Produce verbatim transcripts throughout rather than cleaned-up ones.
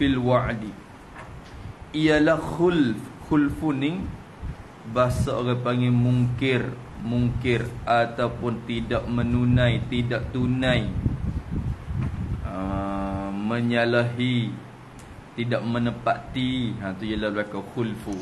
fil wa'di. Ialah khulf. Khulfun ni bahasa orang panggil mungkir, mungkir ataupun tidak menunai, tidak tunai, uh, menyalahi, tidak menepati. Ha tu ialah berlaku khulfu.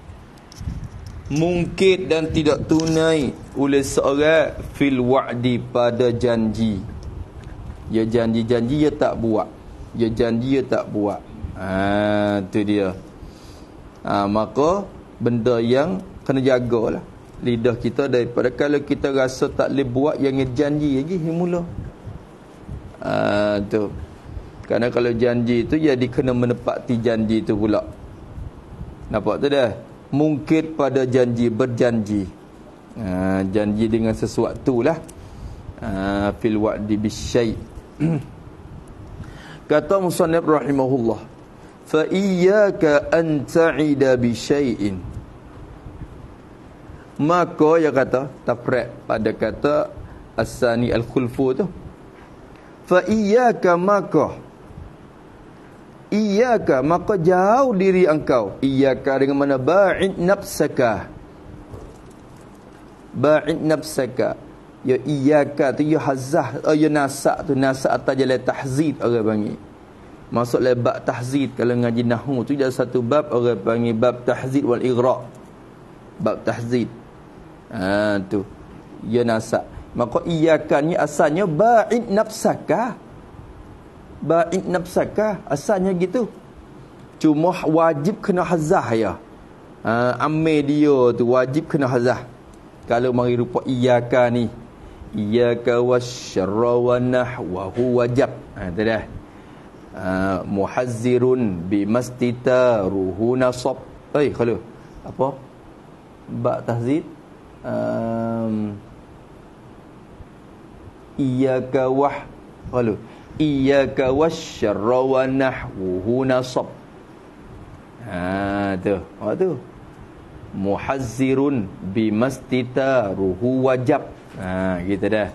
Mungkir dan tidak tunai oleh seorang fil wa'di, pada janji. Ya janji-janji dia tak buat. Ya janji dia tak buat. Ha tu dia. Ha, maka benda yang kena jagalah lidah kita daripada kalau kita rasa tak boleh buat yang janji lagi mula. Ah ha, tu. Kerana kalau janji tu jadi kena menepati janji tu pula. Nampak tu dah? Mungkir pada janji, berjanji. Ha, janji dengan sesuatu lah. Ha, fil wa'di bisyai'. Kata musannif rahimahullah, fa iyyaka an ta'ida bi syai'in. Maka dia kata tafraq pada kata asani al-khulfu tu. Fa iyyaka, maka iyyaka, maka jauh diri engkau. Iyyaka dengan mana? Ba'id nafsaka. Ba'id nafsaka. Ya iyyaka tu ya hazah, ya nasak tu, nasak atas jalan tahzid orang panggil. Masuk dalam bab tahzid. Kalau ngaji nahwu tu ada satu bab orang panggil bab tahzid wal ighraq. Bab tahzid. Ha tu. Ya nasak. Maka iyyaka ni asalnya ba'id nafsaka. Ba'id nafsaka asalnya gitu. Cuma wajib kena hazah ya. Ha, amil dia tu wajib kena hazah. Kalau mari rupa iyyaka ni, iyyaka wasyarra wa nahwahu wajib. Ha tu dah. Uh, muhazzirun bimastitaruhu nasab. Eh kalau apa ba tahzid um, iyyaka wah kalau iyyaka wasyarra wa nahwuhu nasab. Ha tu apa tu muhazzirun bimastitaruhu wajib. Ha gitu dah.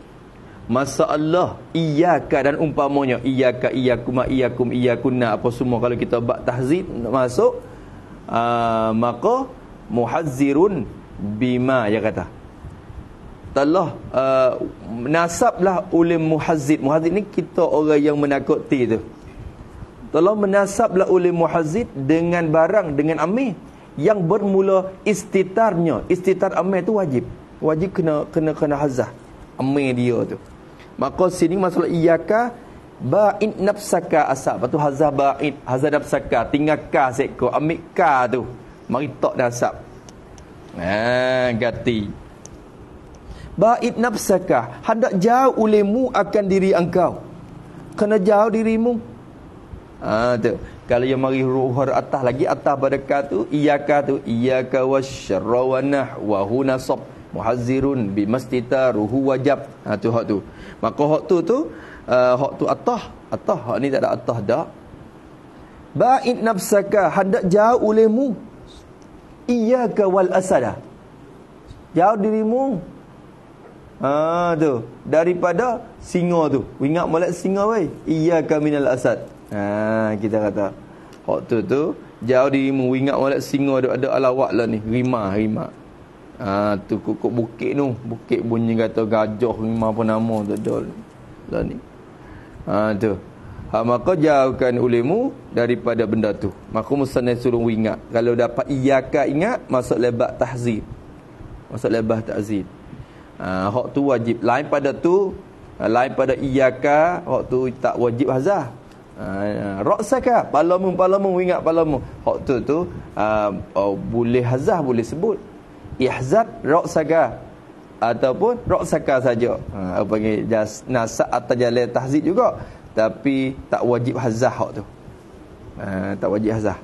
Masalah iyyaka dan umpamanya iyyaka iyyakum iyyakum iyyakunna apa semua kalau kita bab tahzid masuk aa, maka muhazzirun bima dia kata telah aa, menasablah oleh muhazzid. Muhazzid ni kita orang yang menakuti tu. Telah menasablah oleh muhazzid dengan barang, dengan amil yang bermula istitarnya. Istitar amil tu wajib. Wajib kena kena kena hazah amil dia tu. Maka sini masalah iyyaka ba'id nafsaka asal. Lepas tu hazah ba'id, hazah nafsaka, tinggal ka seko, ambil ka tu. Mari tok nasab. Ha, ganti. Ba'id nafsaka, hendak jauh olehmu akan diri engkau. Kena jauh dirimu. Ha tu. Kalau yang mari huruf atas lagi, atas pada ka tu, iyyaka tu, iyyaka wasyarra wa nahwahu nasab. Muhazzirun bimastitaruhu wajib. Ha tu hak tu. Maka hak tu tu uh, hak tu atah, atah hak ni tak ada atah dak. Ba'id nafsaka, hendak jauh olehmu. Iyyaka wal asada. Jauh dirimu. Ha tu, daripada singa tu. Ingat molek singa wei. Iyyaka minal asad. Ha kita kata hak tu tu jauh dirimu, ingat molek singa ada ada alawak lah ni, rimah rimah. Ah ha, tu kukuk bukit tu, bukit bunyi kata gajah lima apa nama tu ada lah ni. Ha tu. Ha maka jauhkan olehmu daripada benda tu. Maka musannaf suruh ingat. Kalau dapat iyyaka ingat masuk lebak tahzid. Masuk lebah tahzid. Ha hak tu wajib. Lain pada tu, lain pada iyyaka, hak tu tak wajib hazah. Ha raksaka, palamu palamu ingat palamu. Hak tu tu uh, oh, boleh hazah, boleh sebut. Ihzat raksaka ataupun raksaka saja. Ha apa panggil jas nasak atau jalan tahzid juga, tapi tak wajib hazah hak tu. Ha tak wajib hazah.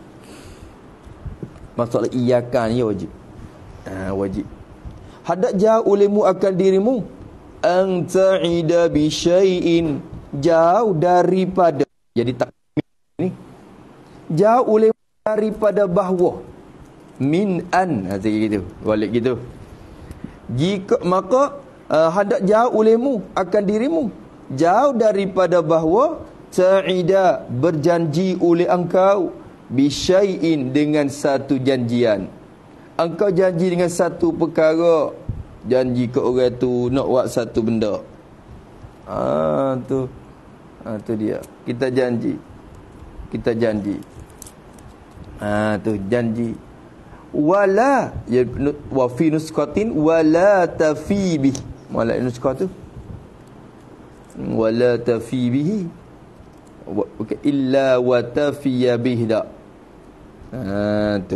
Masalah iyyaka ni wajib. Ha wajib. Hadak jauh olehmu akan dirimu anta'ida bi syai'in, jauh daripada. Jadi tak ni jauh olehmu daripada bahawa min an, ha gitu balik gitu. Jika maka uh, hendak jauh olehmu akan dirimu jauh daripada bahawa ta'ida berjanji oleh engkau bisyai'in dengan satu janjian. Engkau janji dengan satu perkara, janji ke orang tu nak buat satu benda. Ah tu. Ah tu dia. Kita janji. Kita janji. Ah tu janji. Wala ya wa fi nusqatin wala tafi bih. Wala nusqah tu. Wala tafi bihi. Okay. Illa wa tafiya bih dak. Ah tu.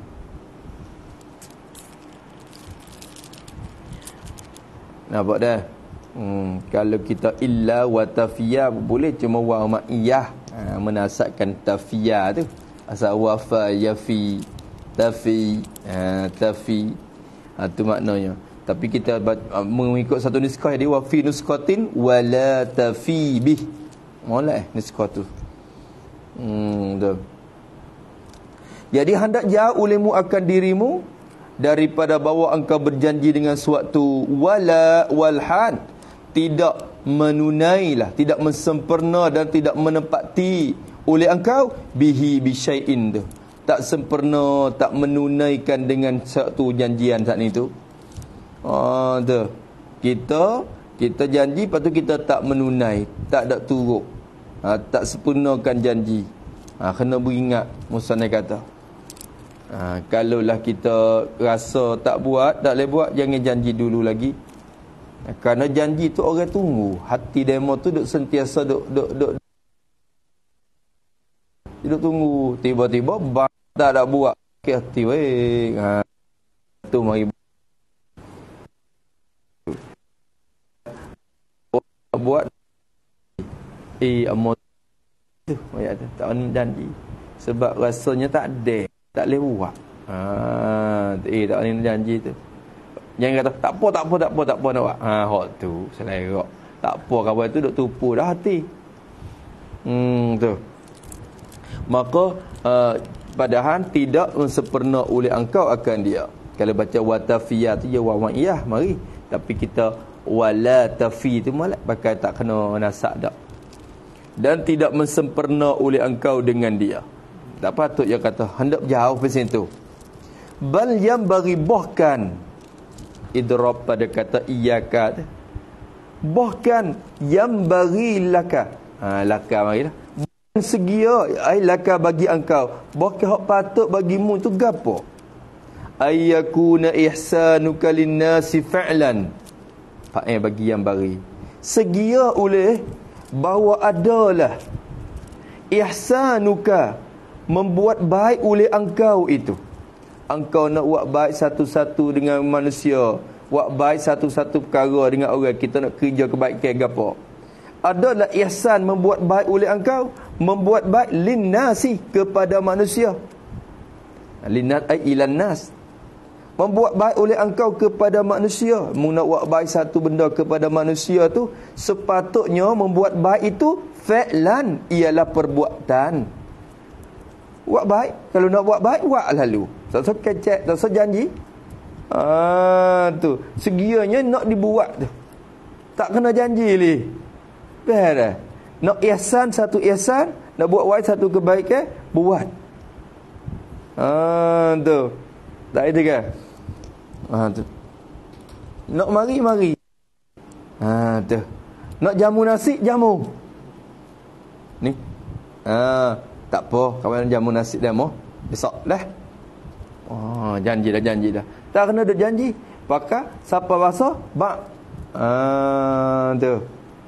Nampak dah? Hmm, kalau kita illa wa tafiya boleh, cuma wa ma'iyah. Ha, menasabkan tafiya tu. Asal wafa yafi tafi ha, tafi. Ha, tu maknanya. Tapi kita mengikut satu nuskah dia wa fi nusqatin wala tafi bih. Molek eh nuskah tu. Hmm, tu. Jadi hendak jauh olehmu akan dirimu daripada bawa engkau berjanji dengan suatu wala walhan, tidak menunailah, tidak mensempurna dan tidak menepati oleh engkau bihi bisyai'in tu, tak sempurna, tak menunaikan dengan satu janjian saat itu. Ah tu. Kita kita janji, lepas tu kita tak menunai, tak ada turut. Ha, tak sempurnakan janji. Ha, kena beringat musannaf kata. Ha, kalaulah kita rasa tak buat, tak boleh buat, jangan janji dulu lagi. Ha, kerana janji tu orang tunggu. Hati demo tu duk sentiasa duk duk duk duk tunggu. Tiba-tiba tak ada buat. Okey hati weh. Ha, tu mari buat. Eh amat tu ayat tu tak ada janji. Sebab rasanya tak ada. Tak boleh buat. Ha, eh tak boleh janji tu. Jangan kata tak apa tak apa tak apa tak apa nak buat. Ha hak tu selerak. Tak apa kawan tu duk tupu dah hati. Hmm tu. Maka uh, padahal tidak sempurna oleh engkau akan dia. Kalau baca watafiyah tu ya wa'iyah mari. Tapi kita wala tafi tu malah pakai tak kena nasab dak. Dan tidak mensempurna oleh engkau dengan dia. Tak patut dia kata hendak jauh pasal tu. Bal yang bagi bahkan idrab pada kata iyyaka. Bahkan yang bagi laka. Ha laka marilah. Segia ai laka bagi engkau. Bahkan hak patut bagimu tu gapo? Ayyakuna ihsanuka linnasi fa'lan. Fa'il bagi yang bagi. Segia oleh bahawa adalah ihsanuka, membuat baik oleh engkau itu. Engkau nak buat baik satu-satu dengan manusia, buat baik satu-satu perkara dengan orang, kita nak kerja kebaikan gapo. Adalah ihsan, membuat baik oleh engkau, membuat baik linnasi, kepada manusia. Linnat ai ilan nas. Membuat baik oleh engkau kepada manusia. Mu nak buat baik satu benda kepada manusia tu, sepatutnya membuat baik itu fi'lan, ialah perbuatan. Buat baik. Kalau nak buat baik, buat lalu. Tak usah kecek, tak usah janji. Ah tu. Segianya nak dibuat tu. Tak kena janji li. Faham dah? Nak ihsan satu ihsan, nak buat baik satu kebaikan, buat. Ah tu. Tak ada ke? Ha tu. Nak mari mari. Ha tu. Nak jamu nasi jamu. Ni. Ha tak apa, kawan jamu nasi dah mau. Besok dah. Oh, janji dah janji dah. Tak kena ada janji. Pakai siapa rasa bak. Ha tu.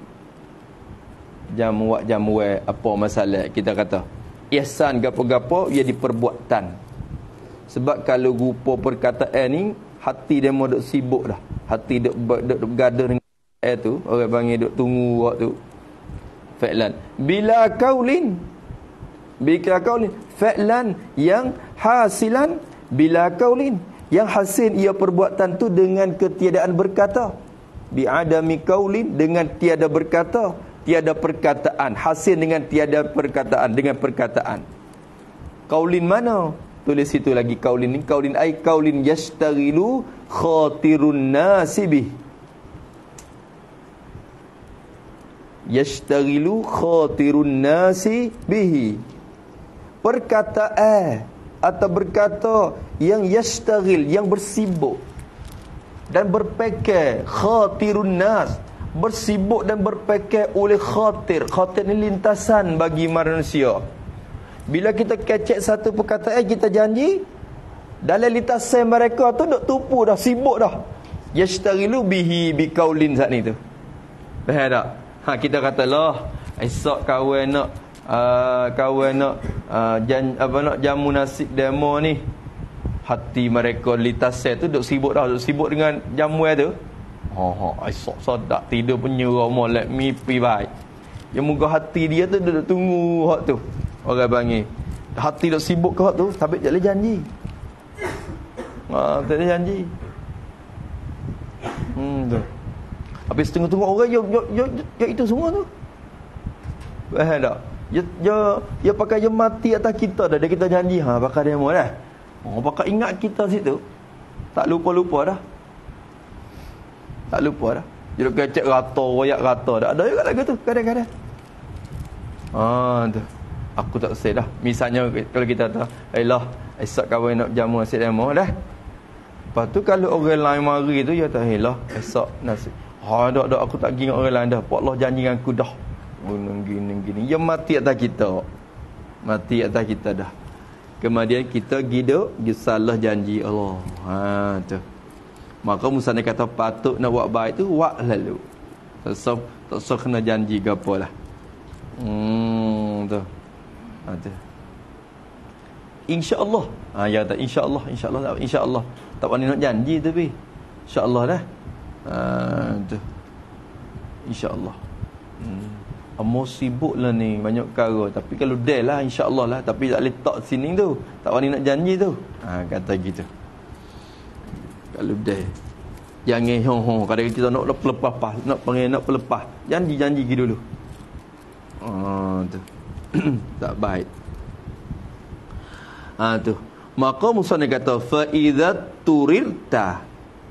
Jamu wak jamu we apa masalah kita kata. Ihsan gapo-gapo ia diperbuatan. Sebab kalau rupa perkataan ni, hati dia mau duk sibuk dah. Hati duk duk bergaduh dengan air tu, orang panggil duk tunggu waktu. Fa'lan. Bila kaulin. Bila kaulin. Fa'lan yang hasilan bila kaulin. Yang hasil ia perbuatan tu dengan ketiadaan berkata. Bi'adami kaulin, dengan tiada berkata. Tiada perkataan. Hasil dengan tiada perkataan. Dengan perkataan. Kaulin mana? Tulis situ lagi kaulin ni. Kaulin ai kaulin yashtaghilu khatirun nasibih. Yashtaghilu khatirun nasi bihi. Perkataan atau berkata yang yashtaghil, yang bersibuk dan berpekar, khatirun nas, bersibuk dan berpekar oleh khatir. Khatir ni lintasan bagi manusia. Bila kita kecek satu perkataan, kita janji, dalam lintasan mereka tu duk tupu dah, sibuk dah. Yashtaghilu bihi biqaulin saat ni tu. Faham tak? Ha, kita kata lah, esok kawan nak uh, kawan nak uh, jan, apa nak jamu nasib demo ni. Hati mereka lintasan tu duk sibuk dah, duk sibuk dengan jamu tu. Ha ha, esok sodak tidur penyerah molek mimpi baik. Yang moga hati dia tu duduk tunggu hak tu. Orang panggil hati duk sibuk ke hak tu, tapi tak boleh janji. Ha, tak boleh janji. Hmm tu. Habis tengok-tengok orang yo yo yo, yo itu semua tu. Faham tak? Ya ya ya pakai je mati atas kita dah, dia kita janji ha bakal demo dah. Oh bakal ingat kita situ. Tak lupa-lupa dah. Tak lupa dah. Jadi kecek rata, royak rata dah. Ada juga lagu tu kadang-kadang. Ah tu. Aku tak say dah. Misalnya kalau kita kata, "Ailah, esok kawan nak jamu nasi demo dah." Lepas tu kalau orang lain mari tu ya tak, "Ailah, esok nasi." Ha dak dak aku tak pergi dengan orang lain dah. Pak Allah janji dengan aku dah. Gunung gini gini. Ya mati atas kita. Mati atas kita dah. Kemudian kita hidup salah janji Allah. Ha tu. Maka Musa ni kata patut nak buat baik tu buat lalu. Tak so, tak so kena janji ke apa lah. Hmm tu. Ha tu. Insya-Allah. Ha ya tak insya-Allah, insya-Allah, insya-Allah. Tak boleh nak janji tapi insya-Allah dah. Ha tu. Insya-Allah. Hmm. Amo sibuk lah ni banyak perkara, tapi kalau dah lah insya-Allah lah, tapi tak letak sini tu. Tak boleh nak janji tu. Ha kata gitu. Kalau dah jangan hong-hong kadang kita nak lepas nak panggil nak pelepas janji-janji gitu dulu. Ah tu. Tak baik. Ah tu. Maka Musa ni kata fa idza turirta.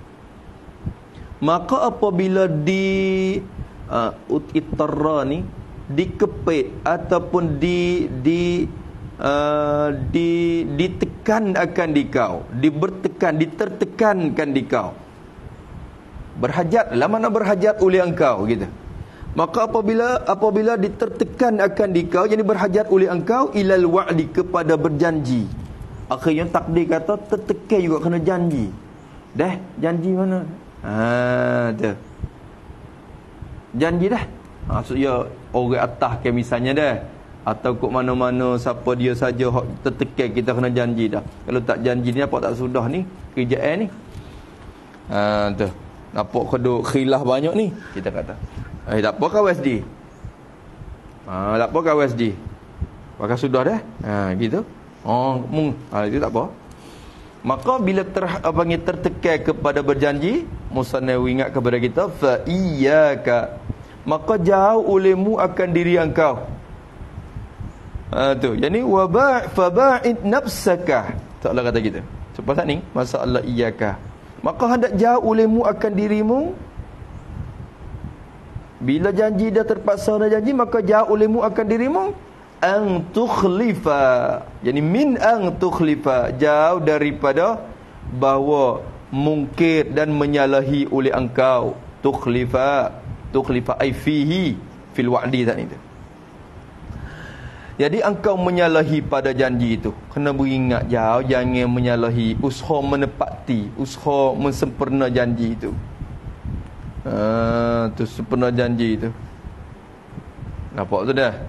Maka apabila di uh, itarra ni dikepit ataupun di di uh, di ditekan akan di kau, dibertekan, ditertekankan di kau. Berhajat, lah mana berhajat oleh engkau gitu. Maka apabila apabila ditertekan akan di kau, jadi berhajat oleh engkau ilal wa'di, kepada berjanji. Akhirnya takdir kata tertekan juga kena janji. Dah, janji mana? Ha tu. Janji dah. Maksudnya orang atas ke misalnya dah. Atau kok mana-mana siapa dia saja hak tertekan kita kena janji dah. Kalau tak janji ni apa tak sudah ni kerjaan ni. Ha tu. Nampak keduk khilaf banyak ni kita kata. Eh tak apa kau S D. Ha tak apa kau S D. Maka sudah dah. Ha gitu. Oh mung ha itu tak apa. Maka bila ter panggil tertekan kepada berjanji, Musa Nawawi ingat kepada kita fa iyyaka, maka jauh olehmu akan diri engkau. Ha tu. Yani wa ba' fa ba'id nafsaka. Taklah kata kita. Cepat ni masalah iyyaka. Maka hendak jauh olehmu akan dirimu. Bila janji dah terpaksa dah janji, maka jauh olehmu akan dirimu ang tukhlifa. Yani min ang tukhlifa, jauh daripada bahawa mungkir dan menyalahi oleh engkau. Tukhlifa, tukhlifa ai fihi fil wa'di tadi tu. Jadi engkau menyalahi pada janji itu. Kena beringat jauh, jangan menyalahi, usaha menepati, usaha mensempurna janji itu. Ha, tu sempurna janji itu. Nampak tu dah.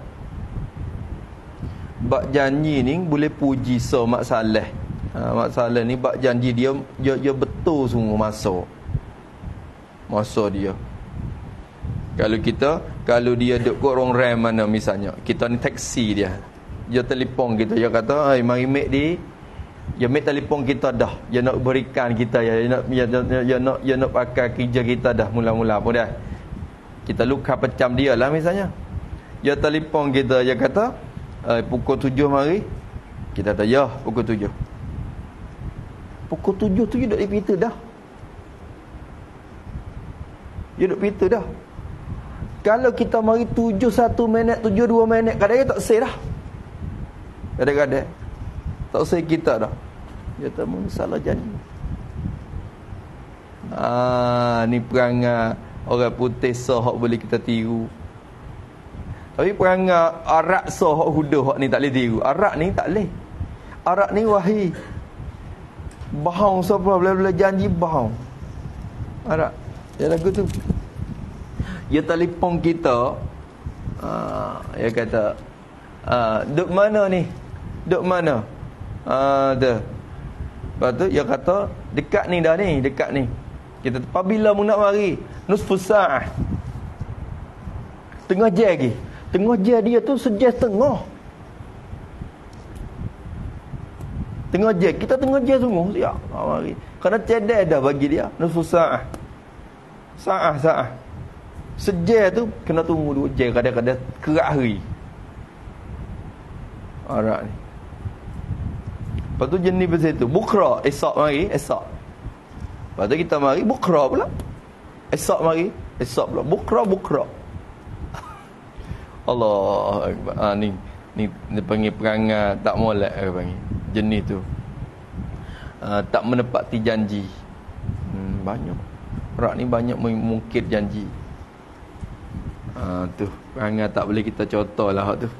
Bak janji ni boleh puji so Mak Saleh. Ha, Mak Saleh ni bak janji dia, dia dia betul semua masa. Masa dia. Kalau kita, kalau dia duduk kat orang rem mana misalnya, kita ni taksi dia. Dia telefon kita, dia kata, "Ai mari mek di." Dia mek telefon kita dah. Dia nak berikan kita ya, dia nak dia, dia, dia nak dia nak pakai kerja kita dah mula-mula pun dah. Kita luka pecam dia lah misalnya. Dia telefon kita, dia kata, "Ai pukul tujuh mari." Kita kata, "Ya, pukul tujuh." Pukul tujuh tu dia duduk di pintu dah. Dia duduk pintu dah. Kalau kita mari tujuh satu minit, tujuh dua minit, kadang-kadang tak say dah. Kadang-kadang tak say kita dah. Dia tak masalah janji. Ah, ni perangai orang putih sah boleh kita tiru. Tapi perangai Arab sah hudah ni tak boleh tiru. Arab ni tak boleh. Arab ni wahai. Bahang siapa boleh-boleh janji bahang. Arab. Dia lagu tu. Dia telefon kita. Ah, dia kata, ah, duk mana ni? Duk mana? Ah, dah. Lepas tu dia kata, dekat ni dah ni, dekat ni. Kita apabila mu nak mari? Nusfus sa'ah. Tengah jam lagi. Tengah jam dia tu sejam setengah. Tengah jam. Kita tengah jam sungguh. Siap. Ha, mari. Kerana cedek dah bagi dia. Nusfus sa'ah. Sa'ah, sa'ah. Sejam tu kena tunggu dua jam. Kadang-kadang kerak hari. Arak ni. Lepas tu jenis pasal tu. Bukra. Esok mari. Esok. Lepas tu kita mari. Bukra pula. Esok mari. Esok pula. Bukra, bukra. Allah Akbar. Ha, ni, ni ni panggil perangai tak molek dia panggil. Jenis tu. Ha, tak menepati janji. Hmm, banyak. Orang ni banyak mengungkit janji. Ha, tu. Perangai tak boleh kita contoh lah tu.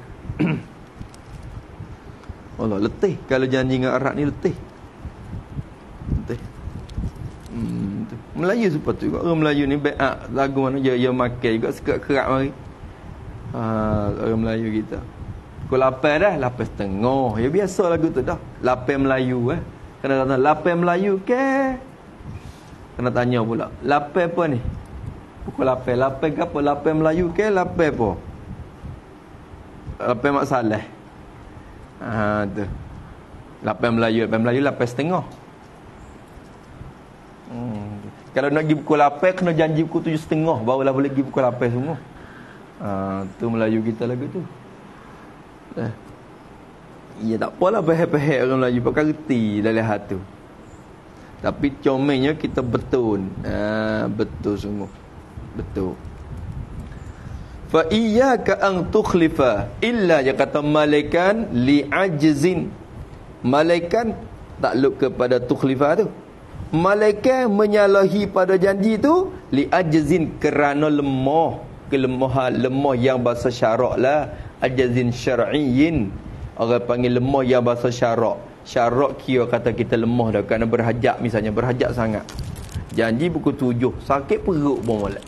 Allah, letih. Kalau janji dengan Arab ni letih. Letih. Hmm, tu. Melayu seperti tu juga. Orang Melayu ni baik ah, lagu mana dia dia makan juga sekerak-kerak mari. Ha, orang Melayu kita. Pukul lapan dah, lapan setengah. Ya biasa lagu tu dah. Lapan Melayu eh. Kena tanya lapan Melayu ke? Kena tanya pula. Lapan apa ni? Pukul lapan. Lapan ke apa? Lapan Melayu ke? Lapan apa? Lapan Mak Saleh. Ha tu. Lapan Melayu, lapan Melayu lapan setengah. Hmm. Kalau nak pergi pukul lapan kena janji pukul tujuh setengah barulah boleh pergi pukul lapan semua. Ha tu Melayu kita lagu tu. Eh. Ya tak apalah pehek-pehek orang Melayu pakai reti dalam hati. Tapi comelnya kita betul. Ha, betul sungguh. Betul. Fa iyyaka an tukhlifa illa ya kata malaikan li ajzin. Malaikan takluk kepada tukhlifa tu. Malaikat menyalahi pada janji tu li ajzin kerana lemah, kelemahan lemah yang bahasa syarak lah. Ajzin syar'iyyin. Orang panggil lemah yang bahasa syarak. Syarak kira kata kita lemah dah kerana berhajat, misalnya berhajat sangat. Janji pukul tujuh, sakit perut pun molek.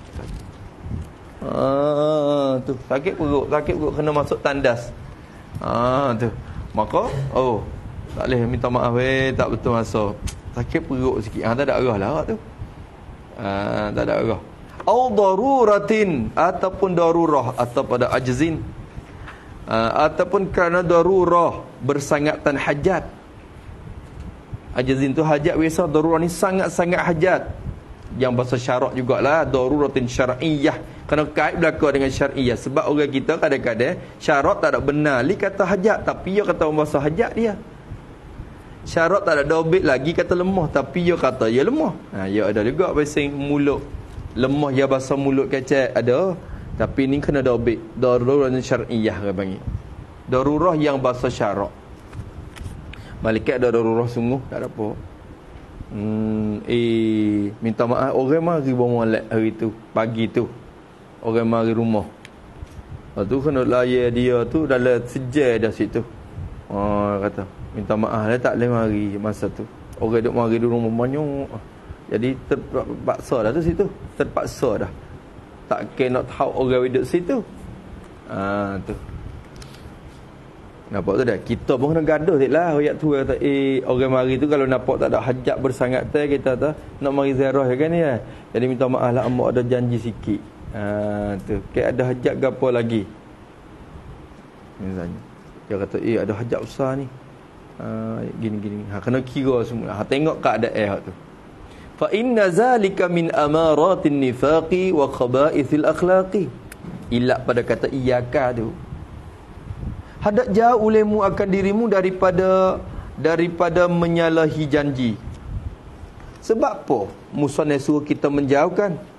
Ah, tu sakit perut, sakit perut kena masuk tandas. Ah, tu. Maka oh, tak boleh minta maaf weh, tak betul masa. Sakit perut sikit. Ah, tak ada arah lah tu. Ah, tak ada arah. Au daruratin ataupun darurah atau pada ajzin. Ah, ataupun kerana darurah bersangatan hajat. Ajzin tu hajat biasa, darurah ni sangat-sangat hajat. Yang bahasa syarak jugalah daruratin syar'iyyah. Kena kait berlaku dengan syar'iyyah. Sebab orang kita kadang-kadang syarat tak ada benar li kata hajat, tapi dia kata bahasa hajat dia. Syarat tak ada dobit lagi kata lemah, tapi dia kata ya lemah. Ha, ya ada juga bahasa mulut lemah ya bahasa mulut kecek ada, tapi ni kena dobit. Darurah syar'iyyah dia panggil. Darurah yang bahasa syarak. Malaikat ada darurah sungguh tak ada apa. Hmm, eh minta maaf orang mari bawa molek hari tu, pagi tu. Orang mari rumah. Lepas tu kena layan dia tu dalam sejam dah situ. Oh, kata minta maaf dia tak boleh mari masa tu. Orang duk mari di rumah banyak. Jadi terpaksa dah tu situ. Terpaksa dah. Tak kena tahu orang duduk situ. Ah tu. Nampak tu dah. Kita pun kena gaduh siklah ayat tu kata eh orang mari tu kalau nampak tak ada hajat bersangat teh kita tu nak mari ziarah kan ni ya. Jadi minta maaf lah amak ada janji sikit. Ah tu. Ke ada hajat ke apa lagi? Misalnya. Dia kata eh ada hajat besar ni. Ha, gini-gini. Ha, kena kira semua. Ha, tengok keadaan eh tu. Fa inna zalika min amaratin nifaqi wa khaba'ithil akhlaqi. Ilak pada kata iyyaka tu. Hadak jauh olehmu akan dirimu daripada daripada menyalahi janji. Sebab apa? Musannaf suruh kita menjauhkan.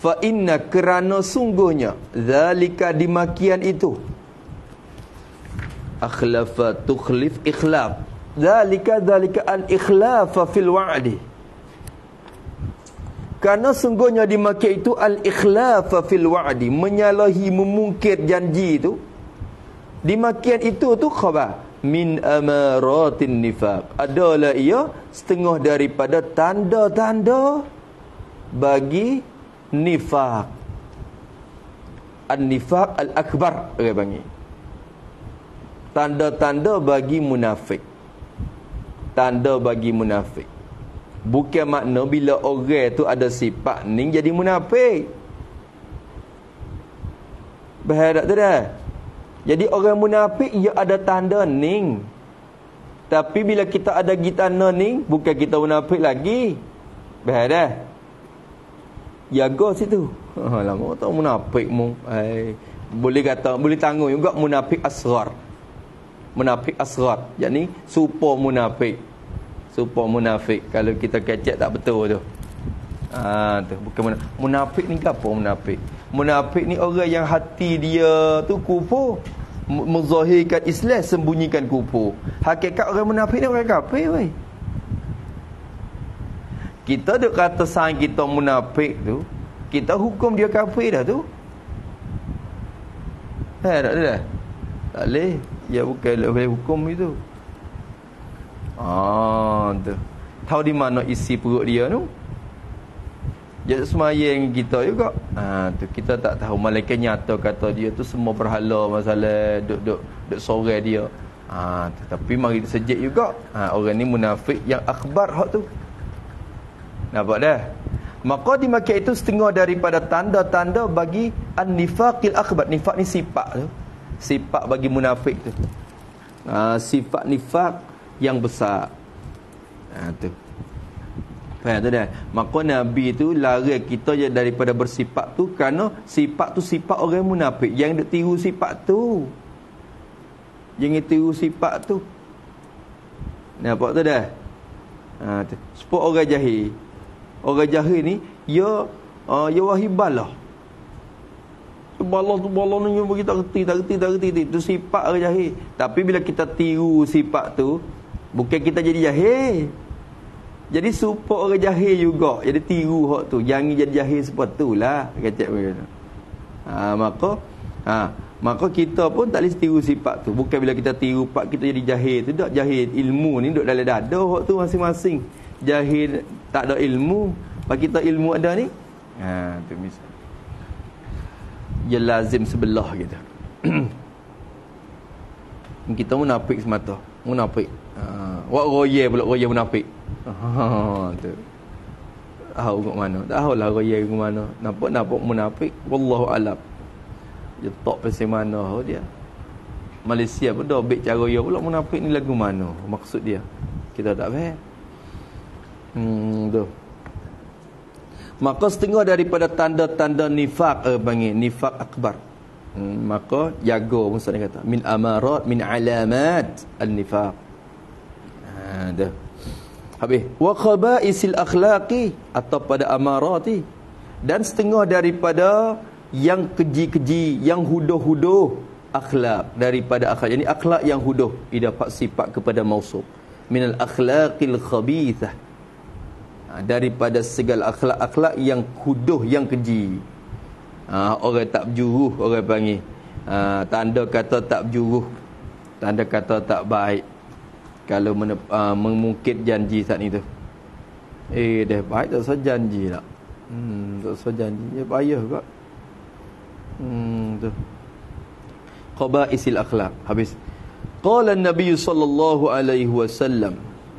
fa inna kerana sungguhnya zalika dimakian itu akhlafa tukhlif ikhlaf zalika zalika al ikhlafa fil wa'di kerana sungguhnya dimakian itu al ikhlafa fil wa'di menyalahi memungkir janji itu dimakian itu tu khabar min amaratin nifaq adalah ia setengah daripada tanda-tanda bagi nifaq an-nifaq al-akbar orang panggil tanda-tanda bagi munafik tanda bagi munafik bukan makna bila orang tu ada sifat ni jadi munafik berhadap tu dah. Jadi orang munafik ia ada tanda ning. Tapi bila kita ada gitana ning, bukan kita munafik lagi. Bahaya dah. Jaga situ. Ha lama tak munafik mu. Ai boleh kata boleh tanggung juga munafik asghar. Munafik asghar. Yakni super munafik. Super munafik kalau kita kecek tak betul tu. Ah tu bukan munafik. Munafik ni apa munafik? Munafik ni orang yang hati dia tu kufur, menzahirkan Islam, sembunyikan kufur. Hakikat orang munafik ni orang kafir weh. Kita duk kata sang kita munafik tu, kita hukum dia kafir dah tu. Eh tak ada dah. Tak boleh. Ya bukan boleh hukum itu. Ah tu. Tahu di mana isi perut dia tu? Jadi semayang kita juga. Ha, tu kita tak tahu. Malaikat nyata kata dia tu semua berhala masalah duk-duk duk sore dia. Ha, tu, tapi mari sejak juga. Ha, orang ni munafik yang akhbar hak tu. Nampak dah? Maka dimakai itu setengah daripada tanda-tanda bagi an-nifaqil akhbar. Nifaq ni sifat tu. Sifat bagi munafik tu. Ha, sifat nifaq yang besar. Ha, tu. Faham tak dah? Maka Nabi tu larang kita je daripada bersifat tu kerana sifat tu sifat orang munafik. Yang duk tiru sifat tu. Jangan tiru sifat tu. Nampak tu dah? Ha, tu. Supaya orang jahil. Orang jahil ni ya uh, ya wahibalah. Balah tu balah ni bagi tak reti tak reti tak reti tu sifat orang jahil. Tapi bila kita tiru sifat tu bukan kita jadi jahil. Jadi supaya orang jahil juga. Jadi tiru hak tu. Jangan jadi jahil sepatulah. Kata begitu. Ha, maka ha, maka kita pun tak boleh tiru sifat tu. Bukan bila kita tiru pak kita jadi jahil tu. Tak jahil ilmu ni duduk dalam dada hak tu masing-masing. Jahil tak ada ilmu. Pak kita ilmu ada ni. Ha tu misal. Ya lazim sebelah kita. Kita munafik semata. Munafik. Ha, wak roye pula roye munafik. Ha tu. Tahu kat mana? Tak tahulah roye ke mana. Nampak-nampak munafik. Wallahu alam. Dia tak pasal mana dia. Malaysia pun dah ambil cara dia pula munafik ni lagu mana maksud dia. Kita tak faham. Hmm tu. Maka setengah daripada tanda-tanda nifaq eh, panggil nifaq akbar. Hmm, maka jaga Musa ni kata min amarat min alamat an-nifaq. Ha dah. Habis wa khaba'isil akhlaqi atau pada amarati dan setengah daripada yang keji-keji yang huduh-huduh akhlak daripada akhlak. Jadi akhlak yang huduh didapat sifat kepada mausuf minal akhlaqil khabithah. Ha, daripada segala akhlak-akhlak yang huduh yang keji. Ha, orang tak berjuruh orang panggil. Ha, tanda kata tak berjuruh. Tanda kata tak baik. Kalau menep, uh, memungkit janji saat itu. Eh dah baik tak usah janji tak. Hmm tak usah janji. Ya payah juga. Hmm tu. Qaba'isil akhlaq. Habis. Qala an-nabiy sallallahu alaihi wasallam.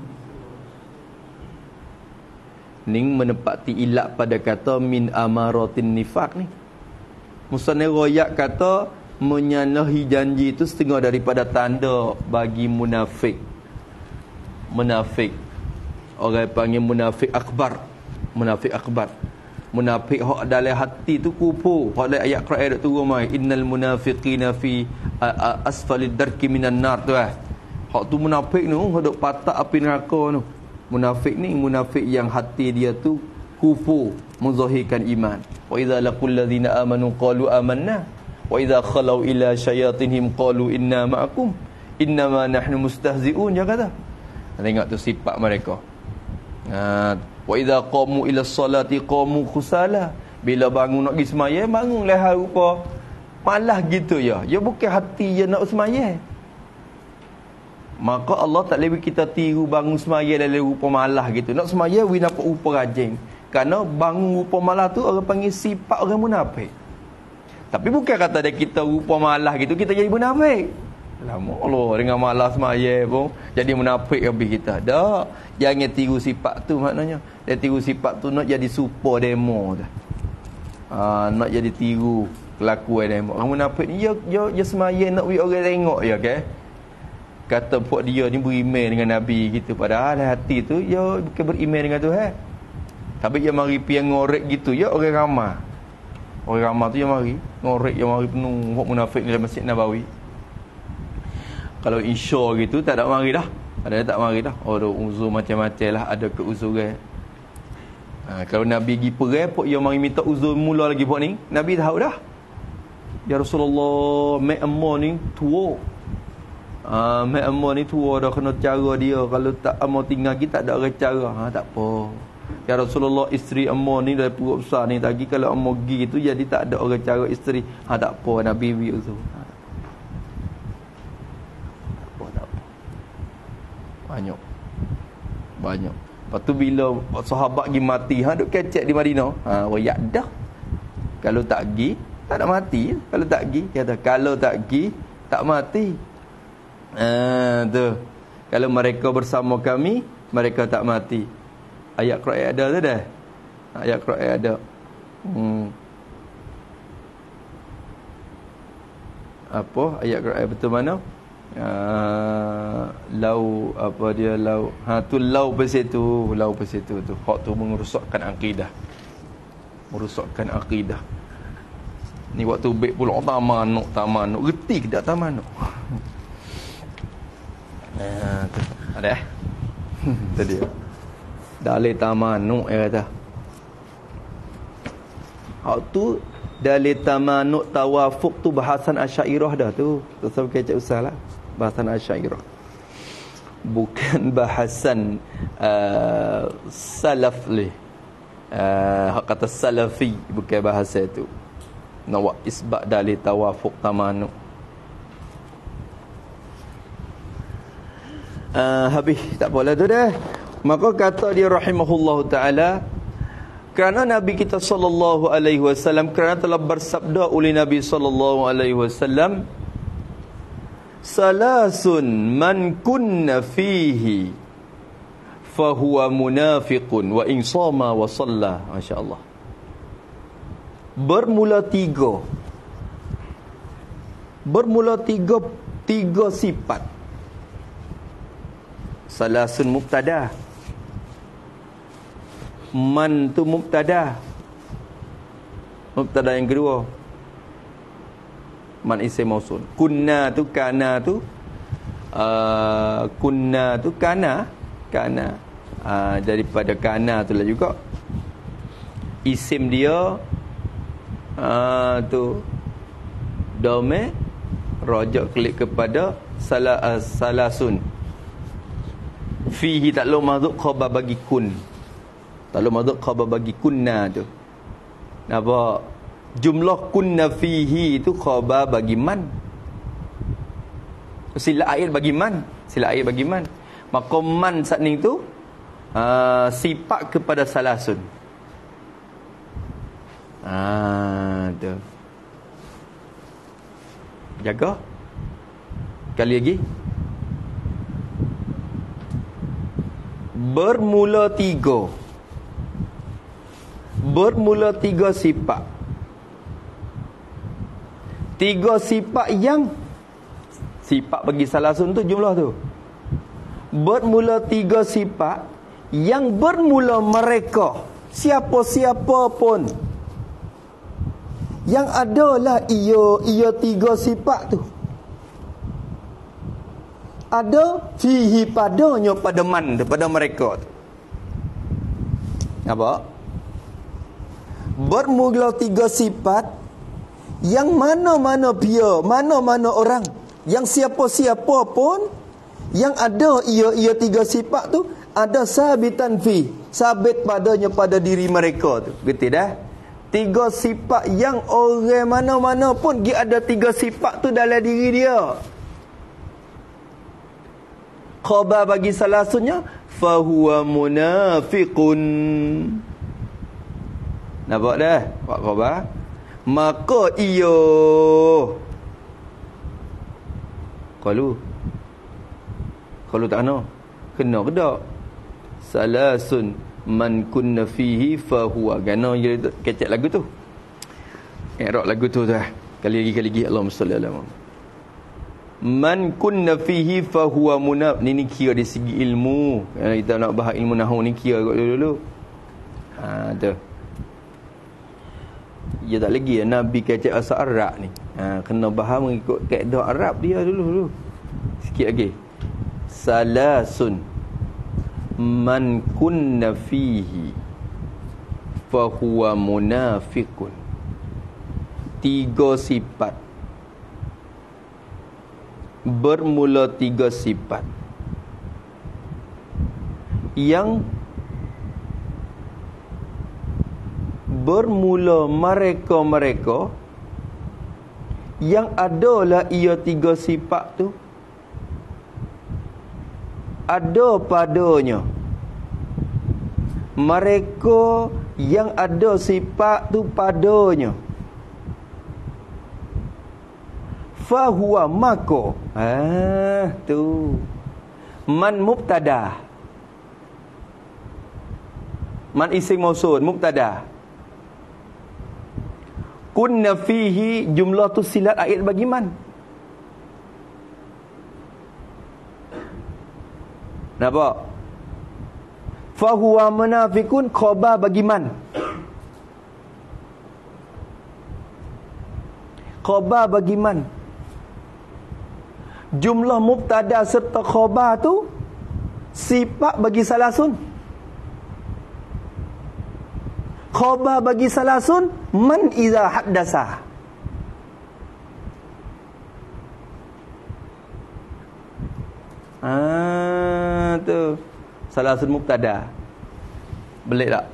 Ning menepati ilat pada kata min amaratin nifaq ni. Musannif royak kata menyalahi janji itu setengah daripada tanda bagi munafik. Munafik. Orang panggil munafik akbar. Munafik akbar. Munafik hak dalam hati tu kufur. Hak dalam ayat Quran dak turun mai innal munafiqina fi asfalid darki minan nar tu ah. Hak tu munafik tu hak duk patak api neraka tu. Munafik ni munafik yang hati dia tu kufur, menzahirkan iman. Wa idza laqul ladzina amanu qalu amanna wa idza khalau ila syayatinhim qalu inna ma'akum innama nahnu mustahzi'un. Dia kata, tengok tu sifat mereka. Ha, wa idza qamu ila salati qamu khusala. Bila bangun nak pergi sembahyang, bangunlah hal rupa malas gitu ya. Ya bukan hati je nak sembahyang. Maka Allah tak boleh kita tiru bangun sembahyang dalam rupa malas gitu. Nak sembahyang we nampak rupa rajin. Kerana bangun rupa malas tu orang panggil sifat orang munafik. Tapi bukan kata dia kita rupa malas gitu kita jadi munafik. Lama Allah dengan malas sembahyang pun jadi munafik habis kita. Tak. Jangan tiru sifat tu maknanya. Dia tiru sifat tu nak jadi super demo dah. Ha, nak jadi tiru kelakuan demo. Orang munafik ni ya ya ya sembahyang nak we orang tengok ya ke. Kata puak dia ni beriman dengan Nabi gitu. Padahal hati tu ya bukan beriman dengan Tuhan. Tapi dia mari piang ngorek gitu ya orang ramai. Orang ramai tu yang mari ngorek yang mari penuh buat munafik dalam Masjid Nabawi. Kalau insya gitu tak ada mari dah. Ada tak mari dah. Oh, ada uzur macam-macam lah, ada keuzuran. Ha, kalau Nabi pergi perang pok dia mari minta uzur mula lagi pok ni, Nabi tahu dah. Ya Rasulullah, mak ammo ni tua. Ah, mak ammo ni tua dah, kena cara dia. Kalau tak ammo tinggal kita tak ada orang cara. Ha, tak apa. Ya Rasulullah, isteri ammo ni dari perut besar ni lagi, kalau ammo pergi tu jadi tak ada orang cara isteri. Ha, tak apa, Nabi beri uzur. Ha, tak apa, tak apa. Banyak. Banyak. Lepas tu bila sahabat pergi mati, ha, duk kecek di Madinah. Ha, wayak dah. Kalau tak pergi, tak nak mati. Kalau tak pergi, kata kalau tak pergi, tak mati. Ah, tu. Kalau mereka bersama kami, mereka tak mati. Ayat Quran ada tu dah. Ayat Quran ada. Hmm. Apa ayat Quran betul mana? Uh, lau apa dia lau ha tu lau pasal tu lau pasal tu tu hak tu merosakkan akidah, merosakkan akidah. Ni waktu baik pula tamanuk tamanuk reti ke tak tamanuk. Ha tu ada eh tadi dalil tamanuk dia kata hak tu dalil tamanuk tawafuk tu bahasan Asy'ariyah dah tu. Tu sebab kecek usahlah bahasan Asy'ariyah. Bukan bahasan uh, salaf leh. Uh, hak kata salafi bukan bahasa tu. Nak isbat dalil tawafuk tamanuk. Uh, habis tak apalah tu dah. Maka kata dia rahimahullahu taala, kerana Nabi kita sallallahu alaihi wasallam, kerana telah bersabda oleh Nabi sallallahu alaihi wasallam, salasun man kunna fihi fahuwa munafiqun wa in sama wa shalla. Masya-Allah. Bermula tiga. Bermula tiga tiga sifat. Salasun mubtada. Man tu mubtada. Mubtada yang kedua man isim mausul. Kunna tu kana tu uh, kunna tu kana kana uh, daripada kana tu lah juga isim dia uh, tu dome rojak klik kepada salah uh, salasun. Fihi tak lo mazuk khabar bagi kun. Tak lo mazuk khabar bagi kunna tu. Napa? Jumlah kunna fihi itu khabar bagi man. Sila air bagi man. Sila air bagi man. Maka man saat ni tu uh, sifat kepada salasun. Ah, tu. Jaga. Kali lagi. Bermula tiga. Bermula tiga sifat. Tiga sifat yang sifat bagi salasun tu jumlah tu. Bermula tiga sifat yang bermula mereka siapa-siapa pun yang adalah ia ia tiga sifat tu ada fihi padanya pada man pada mereka tu. Apa? bermula tiga sifat yang mana-mana pia, mana-mana orang, yang siapa-siapa pun yang ada ia ia tiga sifat tu ada sabitan fi, sabit padanya pada diri mereka tu. Betul dah? Tiga sifat yang orang mana-mana pun dia ada tiga sifat tu dalam diri dia. Khabar bagi salah satunya fahuwa munafiqun. Nampak dah Pak khabar? Maka iyo Qalu Qalu tak kena Kena ke tak? Salasun man kunna fihi fahuwa. Gana je kecek lagu tu. I'rab lagu tu dah. Kali lagi kali lagi Allahumma salli ala Muhammad. Man kunna fihi fahuwa munaf. Ni ni kira dari segi ilmu. Kalau kita nak bahas ilmu nahwu ni kira dulu-dulu. Ha tu. Ya tak lagi Nabi kecek asal Arab ni. Ha kena faham mengikut kaedah Arab dia dulu-dulu. Sikit lagi. Salasun man kunna fihi fahuwa munafiqun. Tiga sifat, bermula tiga sifat yang bermula mereka-mereka yang adalah ia tiga sifat tu ada padanya mereka yang ada sifat tu padanya fahuwa mako. Ah tu man mubtada, man isim mausul mubtada, kunna fihi jumlah tu silat ayat bagi man. Nampak? Fahuwa munafiqun khabar bagi man. Khabar bagi man. Jumlah mubtada serta khabar tu sifat bagi salasun. Khabar bagi salasun man iza haddasa. Ah tu salasun mubtada. Belik tak?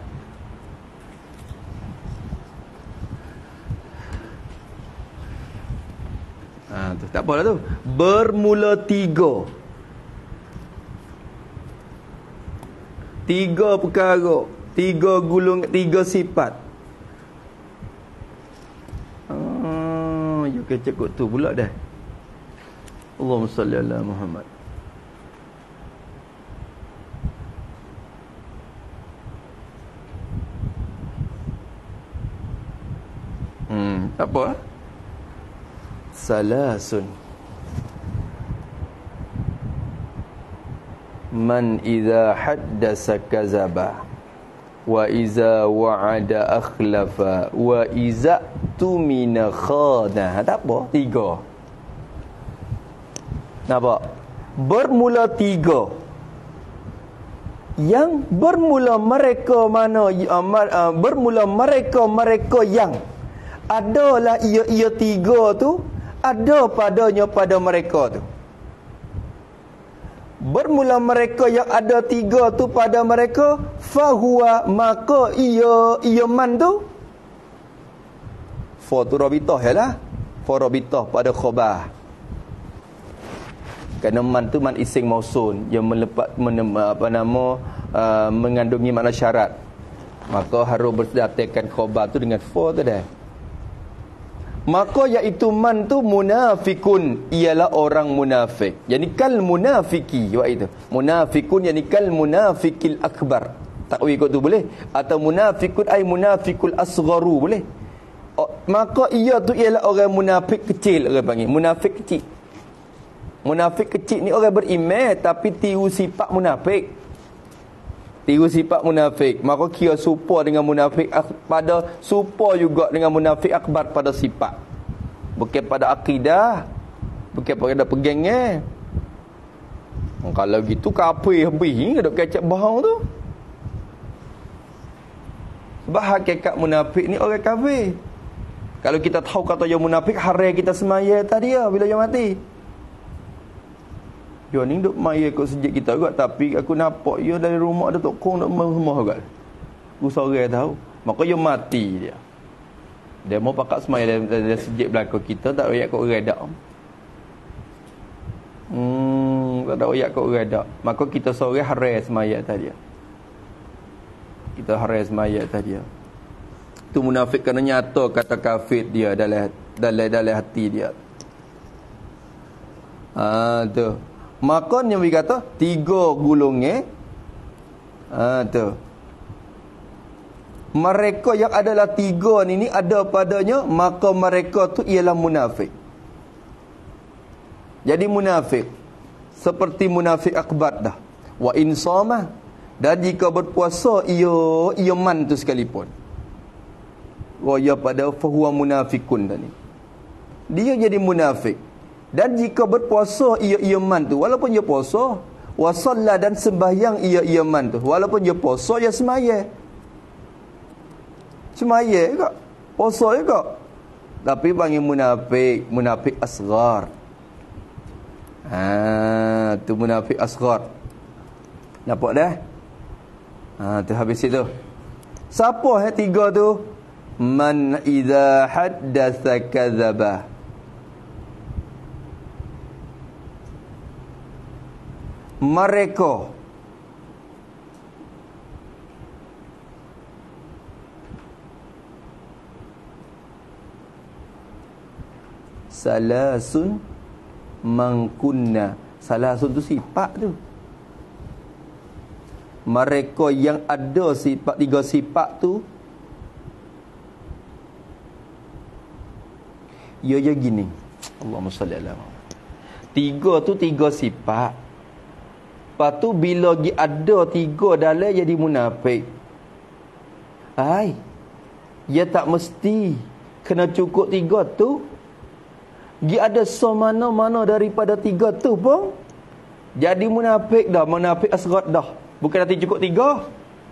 Ah tu tak apalah tu. Bermula tiga. Tiga perkara, tiga gulung, tiga sifat. Ah, you kecek tu pula dah. Allahumma salli ala Muhammad. Hmm, tak apa. Salasun man idza haddasa kazaba wa idza wa'ada akhlafa wa idza tumina khana. Tak apa, tiga. Nampak? Bermula tiga. Yang bermula mereka mana uh, bermula mereka-mereka yang adalah ia-ia tiga tu ada padanya pada mereka tu. Bermula mereka yang ada tiga tu pada mereka fahuwa maka ia ia man tu fa tu rabitah yalah fa rabitah pada khabar. Kerana man tu man isim mausun yang melepat men, apa nama uh, mengandungi makna syarat. Maka harus berdasarkan khabar tu dengan fa tu dah. Maka iaitu man tu munafikun, ialah orang munafik. Yani kal munafiki waktu itu. Munafikun yani kal munafikil akbar. Takwil kau tu boleh? Atau munafikun ay munafikul asgharu boleh? Oh, maka ia tu ialah orang munafik kecil, orang panggil munafik kecil. Munafik kecil ni orang beriman tapi tiru sifat munafik. Tiru sifat munafik. Maka kira serupa dengan munafik pada serupa juga dengan munafik akbar pada sifat. Bukan pada akidah, bukan pada pegangan. Kalau gitu kafir habis dok kecap bohong tu. Sebab hakikat munafik ni orang kafir. Kalau kita tahu kata dia munafik, haram kita semaya tadi ya bila dia mati. Dia ni duk maya kat sejid kita juga, tapi aku nampak dia dari rumah ada tokong nak semua juga. Aku sorang tahu. Maka dia mati dia. Dia mau pakat semaya dari, dari sejid belakang kita, tak royak kat orang dak. Hmm, tak ada royak kat orang dak. Maka kita sorang haram semaya tadi. Kita haram semaya tadi. Tu munafik kena nyata kata kafir dia dalam dalam dalam hati dia. Ah tu. Makanya we kata tiga gulungnya. Ah tu. Mereka yang adalah tiga ni ni ada padanya, maka mereka tu ialah munafik. Jadi munafik seperti munafik akbar dah. Wa in sama, dan jika berpuasa ia ia man tu sekalipun. Raya pada fahuwa munafikun tadi. Dia jadi munafik. Dan jika berpuasa ia iman tu, walaupun dia puasa, wasalla dan sembahyang ia iman tu, walaupun dia puasa dia semaya. Semaya juga, puasa juga. Tapi panggil munafik, munafik asghar. Ha, tu munafik asghar. Nampak dah? Ha, tu habis itu. Siapa eh tiga tu? Man idza haddatsa kadzaba. Mereka salasun mangkunna. Salasun tu sifat tu. Mereka yang ada sifat, tiga sifat tu, ia je gini. Allahumma salli ala Muhammad. Tiga tu tiga sifat. Lepas tu bila ada tiga dalam jadi munafik. Hai. Dia tak mesti kena cukup tiga tu. Dia ada semana-mana daripada tiga tu pun jadi munafik dah, munafik asghar dah. Bukan nanti cukup tiga.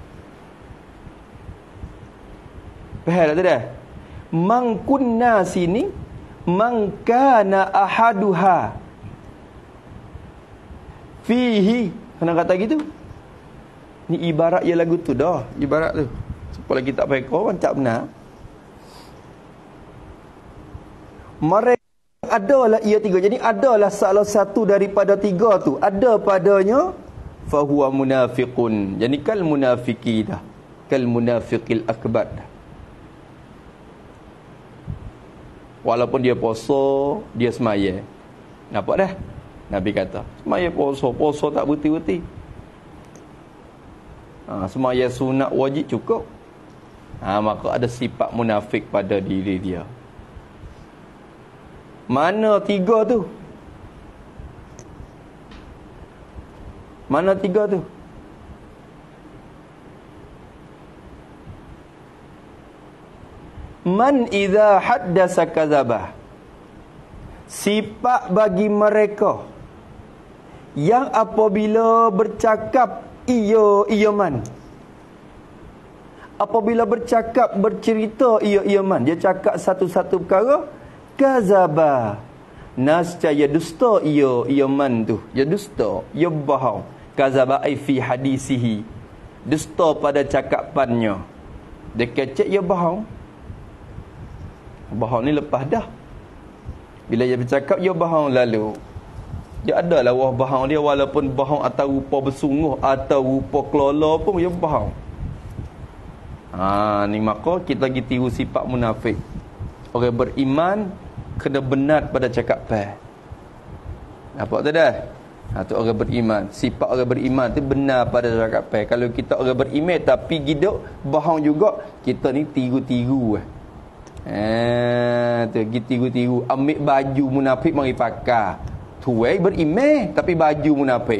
Faham tak dah? Man kunna sini man kana ahaduha fihi. Kena kata gitu. Ni ibarat ya lagu tu dah. Ibarat tu. Supaya kita tak faham macam benar. Mereka adalah ia tiga. Jadi adalah salah satu daripada tiga tu. Ada padanya fahuwa munafiqun. Jadi kal munafiki dah. Kal munafiqil akbar dah. Walaupun dia puasa, dia semaya. Nampak dah? Nabi kata, semaya puasa, puasa tak berhenti-berhenti. Ha, semaya sunat wajib cukup. Ha, maka ada sifat munafik pada diri dia. Mana tiga tu? Mana tiga tu? Man idza haddasa kadzabah. Sifat bagi mereka yang apabila bercakap ia ia man. Apabila bercakap bercerita ia ia man, dia cakap satu-satu perkara, kadzaba. Nascaya dusta ia ia man tu. Dia dusta, ia bohong. Kadzaba ai fi hadisihi. Dusta pada cakapannya. Dia kecek ia bohong. Bohong ni lepas dah. Bila dia bercakap dia bohong lalu. Dia adalah wah bohong dia, walaupun bohong atau rupa bersungguh atau rupa kelola pun dia bohong. Ha, ni maka kita lagi tiru sifat munafik. Orang beriman kena benar pada cakapan. Nampak tak dah? Ha, tu orang beriman. Sifat orang beriman tu benar pada cakapan. Kalau kita orang beriman tapi hidup bohong juga, kita ni tiru-tiru eh. Eh, tu tiru-tiru. Ambil baju munafik mari pakai. Tuai beriman tapi baju munafik.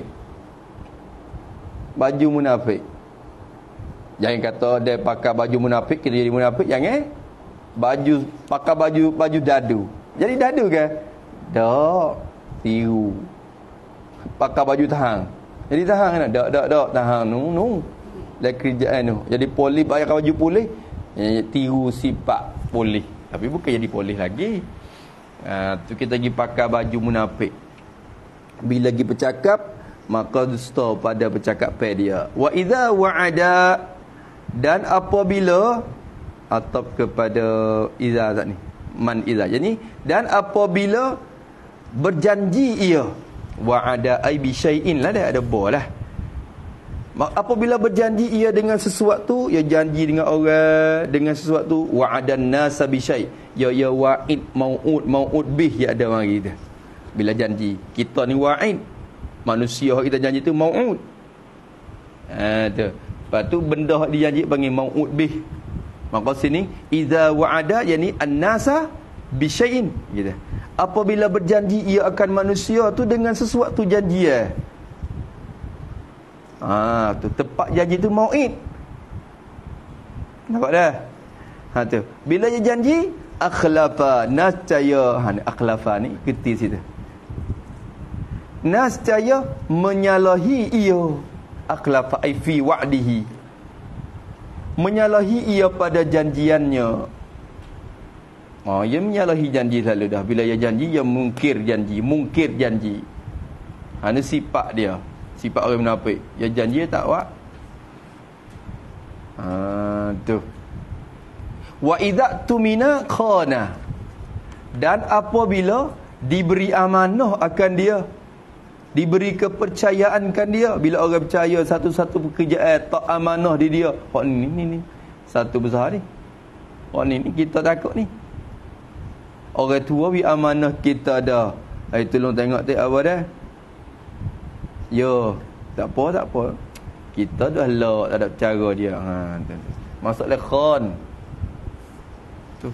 Baju munafik. Jangan kata dia pakai baju munafik kita jadi munafik, jangan. Baju pakai baju baju dadu. Jadi dadu ke? Tak. Tiru. Pakai baju tahang. Jadi tahang kan? Tak, tak, tak. Tahang nu, nu. Dah kerjaan tu. Jadi polis pakai baju polis, eh, tiru sifat polis, tapi bukan jadi polis lagi. Ha, tu kita pergi pakai baju munafik. Bila pergi bercakap, maka dusta pada percakapan dia. Wa idza wa'ada, dan apabila, atau kepada iza tak ni, man iza. Jadi dan apabila berjanji ia, wa'ada ai bi syai'in lah, dah ada ba lah. Apabila berjanji ia dengan sesuatu, ia janji dengan orang dengan sesuatu, wa'adan nasa bi syai', ya ya wa'id mau'ud mau'ud bih, ya ada mari dah. Bila janji kita ni wa'id, manusia kita janji tu mau'ud. Ha tu. Lepas tu benda hak dijanji panggil mau'ud bih. Maka sini idza wa'ada yani an-nasa bi syai'in gitu. Apabila berjanji ia akan manusia tu dengan sesuatu janjian. Ah tu tepat janji tu mau'id. Nampak dah? Ha tu. Bila dia janji akhlafa nascaya, ha ni akhlafa ni kerti situ. Nascaya menyalahi ia, akhlafa ai fi wa'dihi, menyalahi ia pada janjiannya. Oh, ia menyalahi janji selalu dah. Bila ia janji, ia mungkir janji, mungkir janji. Ha ni sifat dia, sifat orang munafik. Dia janji dia tak buat. Ha tu. Wa idza tumina khana, dan apabila diberi amanah akan dia, diberi kepercayaankan dia. Bila orang percaya satu-satu pekerjaan tak amanah di dia, hak ni ni ni satu besar ni, hak ni ni kita takut ni. Orang tua bi amanah kita dah, ai tolong tengok tak apa dah. Yo, tak apa tak apa, kita dah lak tak ada cara dia. Ha tu. Masalah khan tu.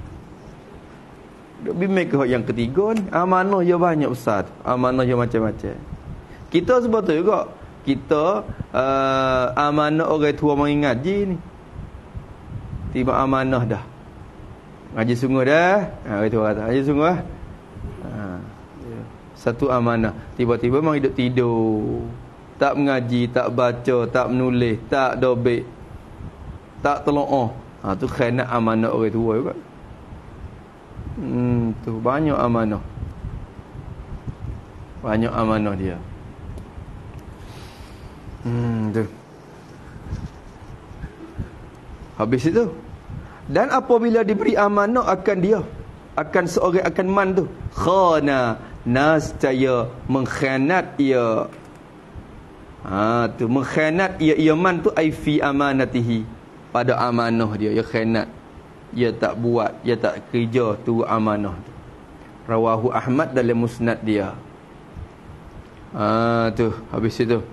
Duk bimbing ke yang ketiga ni, amanah dia banyak ustaz, amanah dia macam-macam. Kita sebab tu juga kita uh, amanah orang tua mari ngaji ni, tiba amanah dah ngaji sungguh dah, ha orang tua kata ngaji sungguh ah. Ha, satu amanah, tiba-tiba mari duk tidur, tak mengaji, tak baca, tak menulis, tak dobek, tak telaah. Ha tu khianat amanah orang tua juga. Hmm, tu banyak amanah. Banyak amanah dia. Hmm, tu. Habis itu. Dan apabila diberi amanah akan dia, akan seorang akan man tu, khana nascaya mengkhianat ia. Ha tu mengkhianat ia, ia man tu ai fi amanatihi, pada amanah dia, ia khianat. Ia tak buat, ia tak kerja tu amanah. Rawahu Ahmad dalam musnad dia. Ah tu, habis itu.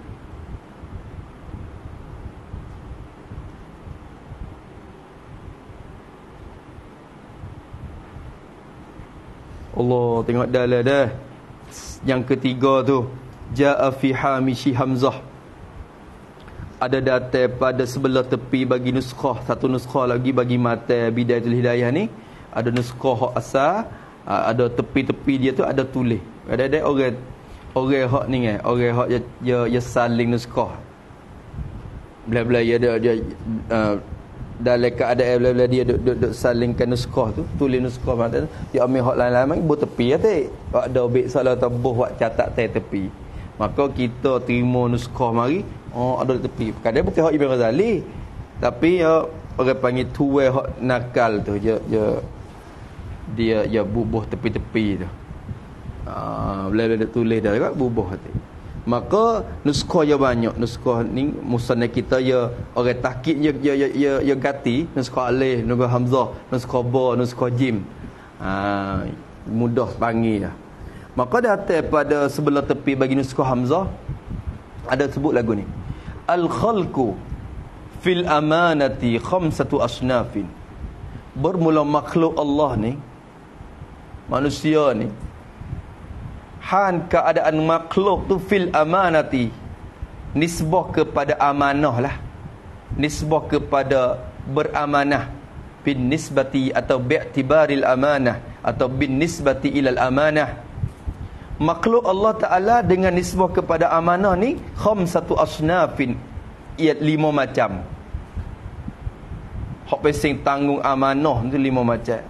Allah, tengok dah lah dah. Yang ketiga tu, jaa fi hamishi Hamzah. Ada data pada sebelah tepi bagi nuskhah, satu nuskhah lagi bagi mata Bidayatul Hidayah ni, ada nuskhah hak asal, ada tepi-tepi dia tu ada tulis. Ada-ada orang orang hak ni kan, orang hak dia dia, dia saling nuskhah. Bila-bila dia ada dia uh, dalam keadaan bila-bila dia duk, duk, duk salingkan nuskhah tu, tulis nuskhah mata tu, dia ambil hak lain-lain mari buat tepi atik. Hak ada obek salah tabuh hak catat tai tepi. Maka kita terima nuskhah mari, oh ada di tepi. Kadang bukan hak Ibn Ghazali, tapi ya orang panggil tuai hak nakal tu, dia dia dia dia bubuh tepi-tepi tu. Ah, bila-bila tulis dah juga bubuh hati. Maka nuskhah ya banyak. Nuskhah ni musannaf kita ya orang tahqiq ya ya ya ya, ya gati, nuskhah alif, nuskhah hamzah, nuskhah ba, nuskhah jim. Ah, mudah panggil dah. Maka datang pada sebelah tepi bagi nuskhah hamzah ada sebut lagu ni, al khalqu fil amanati khamsatu asnafin. Bermula makhluk Allah ni, manusia ni, han keadaan makhluk tu fil amanati, nisbah kepada amanah lah, nisbah kepada beramanah, bin nisbati atau bi'tibaril amanah atau bin nisbati ilal amanah. Makhluk Allah Ta'ala dengan nisbah kepada amanah ni khamsatu asnafin, ia lima macam. hok pesing tanggung amanah tu lima macam.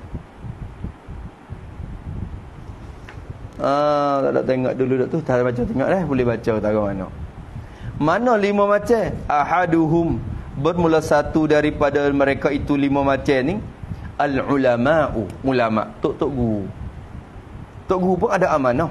Ah, tak ada tengok dulu dak tu, tak baca tengok dah, boleh baca tak mana. Mana lima macam? Ahaduhum, bermula satu daripada mereka itu lima macam ni, al ulama'u, ulama, tok-tok guru. Tok guru pun ada amanah.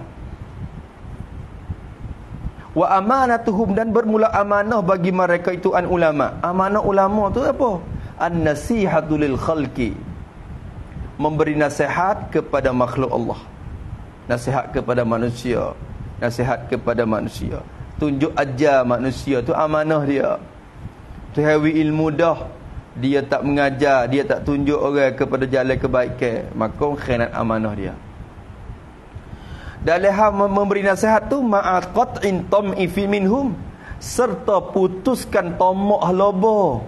Wa amanatuhum, dan bermula amanah bagi mereka itu an ulama. Amanah ulama tu apa? An-nasihatu lil khalqi, memberi nasihat kepada makhluk Allah. Nasihat kepada manusia, nasihat kepada manusia, tunjuk ajar manusia tu amanah dia. Tu hawi ilmu dah, dia tak mengajar, dia tak tunjuk orang kepada jalan kebaikan, maka khianat amanah dia. Dalam hal memberi nasihat tu ma'aqat'in tam'i fi minhum, serta putuskan tamak loba,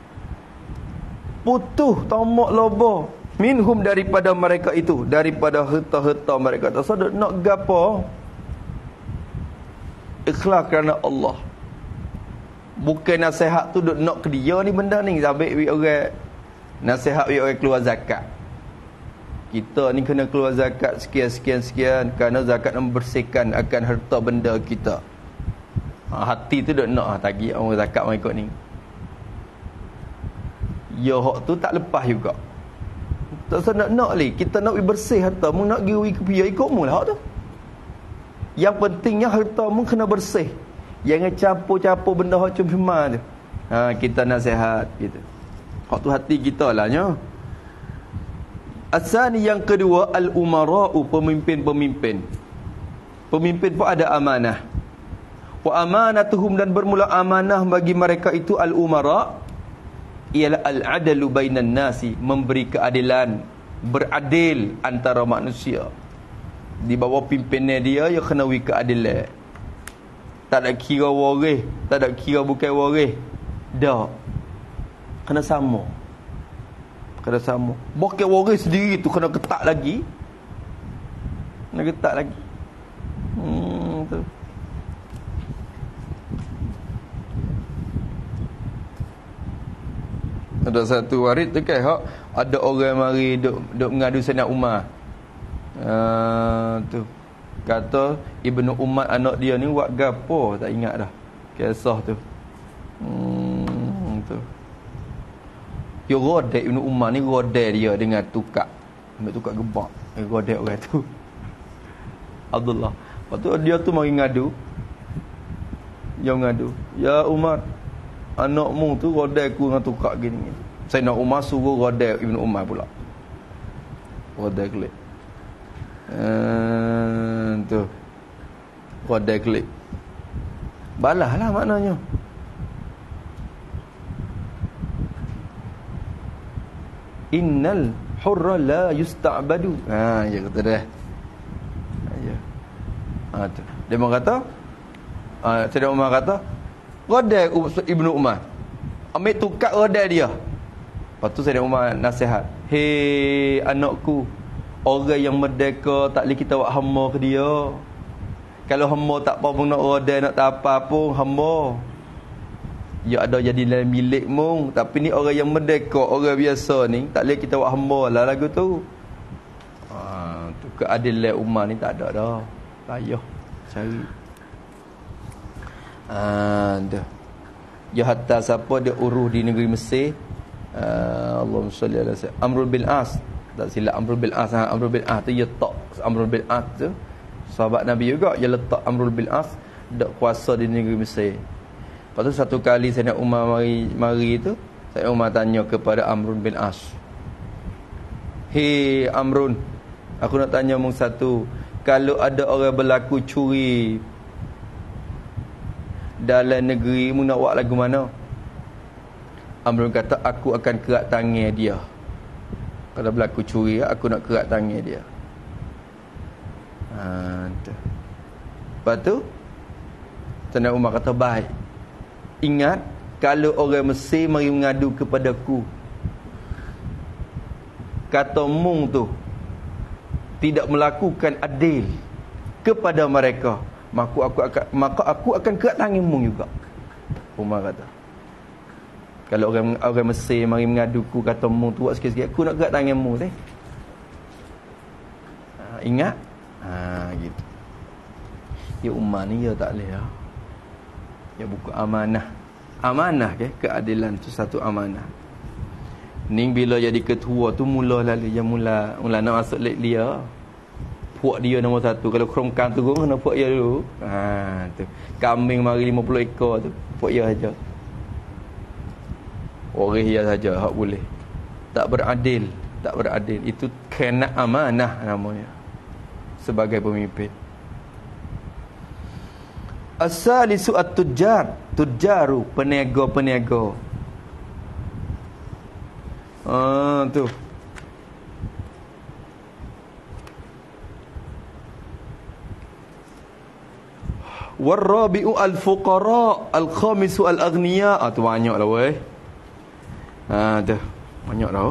putus tamak loba minhum, daripada mereka itu, daripada harta-harta mereka tersebut. Nak gapo? Ikhlas kerana Allah. Bukan nasihat tu duk nak ke dia ni benda ni, sampai wi orang nasihat wi orang keluar zakat. Kita ni kena keluar zakat sekian sekian sekian, kerana zakat membersihkan akan harta benda kita. Ha, hati tu duk nak tagih orang zakat mai ikut ni. Ya hak tu tak lepas juga. Tak usah nak nak li, kita nak bersih harta mu, nak giwi ke pia ikut mu lah hak tu. Yang pentingnya harta mu kena bersih. Jangan campur-campur benda hak cuma tu. Ha, kita nasihat gitu. Hak tu hati kita lah nya. Asani, yang kedua, al-umara'u, pemimpin-pemimpin. Pemimpin pun ada amanah. Wa amanatuhum, dan bermula amanah bagi mereka itu al-umara' ialah al-adalu bainan nasi, memberi keadilan, beradil antara manusia. Di bawah pimpinnya dia, dia kena wi keadilan. Tak ada kira waris, tak ada kira bukan waris. Dak. Kena sama. Kena sama. Bukan waris sendiri tu kena ketak lagi. Kena ketak lagi. Hmm, tu. Ada satu warid tu kan, hak ada orang mari duk duk mengadu Sayyidina Umar. Uh, tu kata Ibnu Umar anak dia ni buat gapo tak ingat dah kisah tu. Hmm, tu. Dia rodek Ibnu Umar ni, rodek dia dengan tukak. Ambil tukak gebak. Dia rodek orang tu. Abdullah. Lepas tu dia tu mari ngadu. Dia ngadu, "Ya Umar, anakmu tu rodek aku dengan tukak gini." Sayyidina Umar suruh rodek Ibnu Umar pula. Rodek klik. Uh, tu. Rodek klik. Balah lah maknanya. Innal hurra la yusta'badu. Ha, ya kata dah. Ya. Ha tu. Dia mau kata, ah, Sayyidina Umar kata, rodek Ibnu Umar. Ambil tukar rodek dia. Lepas tu Sayyidina Umar nasihat, "Hei anakku, orang yang merdeka tak boleh kita buat hamba ke dia. Kalau hamba tak apa pun nak rodek, nak tak apa pun hamba. Ya ada jadi dalam milik mung, tapi ni orang yang merdeka, orang biasa ni tak boleh kita buat hamba lah lagu tu." Ha, tu keadilan Umar ni tak ada dah. Payah cari. Ah, dah. Ya hatta siapa dia uruh di negeri Mesir, uh, Allahumma salli ala sayyidina Amr bin As, tak silap Amr bin As, ha, Amr bin As tu ya tak Amr bin As tu sahabat Nabi juga, dia letak Amr bin As dak kuasa di negeri Mesir. Lepas tu satu kali Sayyidina Umar mari mari tu, Sayyidina Umar tanya kepada Amr bin As, "Hei Amrun, aku nak tanya mung satu, kalau ada orang berlaku curi dalam negeri mu, nak buat lagu mana?" Amrun kata, "Aku akan kerat tangan dia. Kalau berlaku curi, aku nak kerat tangan dia." Ha, tu. Lepas tu Sayyidina Umar kata, "Baik. Ingat, kalau orang Mesir mari mengadu kepadaku, kata mung tu tidak melakukan adil kepada mereka, maka aku akan maka aku akan kerat tangan mung juga." Umar kata, Kalau orang orang Mesir mari mengaduku kata mu tu buat sikit-sikit, aku nak gerak tangan mu teh. Ha, ingat? Ha gitu. Ya Umar ni ya tak leh ya. Ya buku amanah. Amanah ke keadilan tu satu amanah. Ning bila jadi ketua tu mula lalu yang mula mula nak masuk lek dia. Puak dia nombor satu. Kalau kerongkang tu kena puak dia dulu. Ha tu. Kambing mari lima puluh ekor tu. Puak dia saja. Orang dia saja hak boleh. Tak beradil, tak beradil. Itu kena amanah namanya. Sebagai pemimpin. As-salisu at-tujjar. Tujjaru, peniaga-peniaga. Ah tu. Warabi'u al-fuqara, al-khamisu al-aghniya. Ah tu banyaklah weh. Ha tu. Banyak dah.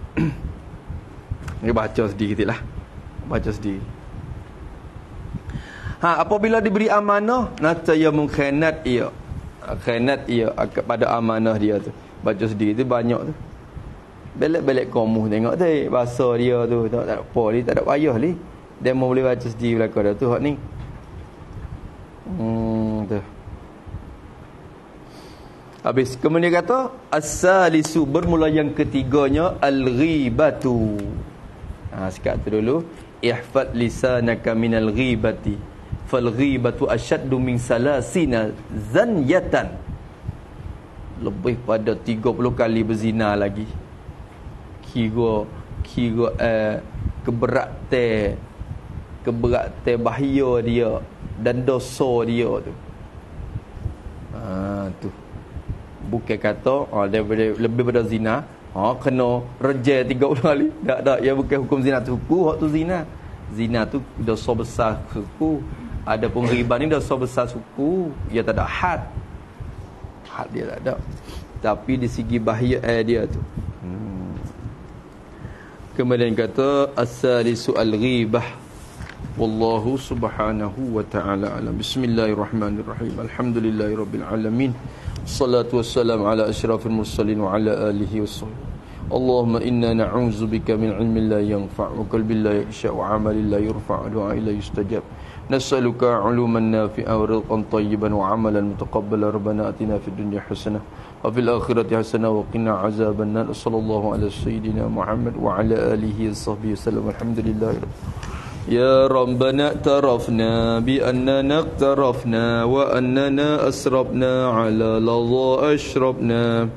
Ni baca sedikitlah. Baca sedikit. Ha apabila diberi amanah, nataya mungkhanat ia. Khanat ia kepada amanah dia tu. Baca sedikit tu banyak tu. Belak-belak kamu tengok tu bahasa dia tu tak tak apa ni, tak ada payah ni. Dia mau boleh baca sedikit belaka dah tu hak ni. Hmm tu. Habis kemudian kata as-salisu, bermula yang ketiganya al-ghibatu. Ha sekat tu dulu. Ihfad lisanaka minal ghibati. Fal ghibatu asyaddu min salasina zanyatan. Lebih pada tiga puluh kali berzina lagi. Kira kira eh, keberatan keberatan bahaya dia dan dosa dia tu. Ha tu. Bukan kata oh, daripada, lebih pada zina, ha kena rejam tiga puluh kali. Tak tak, ya bukan hukum zina tu. Hukum hak tu zina. Zina tu dosa besar suku. Adapun riba ni dosa besar suku. Dia tak ada had. Had dia tak ada. Tapi di segi bahaya eh, dia tu. Hmm. Kemudian kata as-salisu al-ghibah. Wallahu subhanahu wa ta'ala alam. Bismillahirrahmanirrahim. Alhamdulillahirabbil alamin. Salatu wassalamu ala asyrafil mursalin wa ala alihi wasallam. Allahumma inna na'udzu bika min ilmin la yanfa' wa qalbin la yakhsha' wa 'amalin la yurfa' wa du'a'in la yustajab. Nas'aluka 'uluman nafi'an wa rizqan thayyiban wa 'amalan mutaqabbalan. Rabbana atina fid dunya hasanah wa fil akhirati hasanah wa qina 'adzaban nar. Sallallahu ala sayyidina Muhammad wa ala alihi washabbihi wasallam. Alhamdulillah. Ya Rabbana tarafna bi annana iqtarafna wa annana asrabna ala ladha ashrabna.